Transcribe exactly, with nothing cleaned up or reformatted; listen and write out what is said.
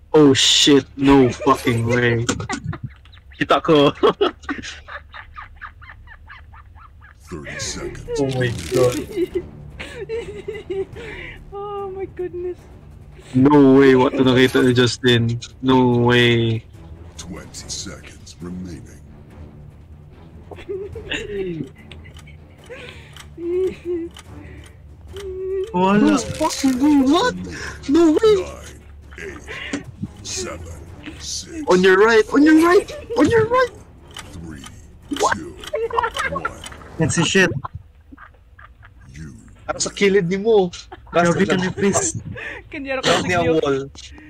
Oh shit, no fucking way. Kita ko. thirty seconds. Oh my god. Oh my goodness. No way, what to nakita ni Justin? No way. twenty seconds remaining. Wala. Fucking way, what? No way. Nine, eight, seven, six. On your right, on your right, on your right. Three, What? two, one. That's the shit. You Ano sa kilid ni mo? Grabe ka ni please. Kanyara ko Tapos sa niya Gio. wall.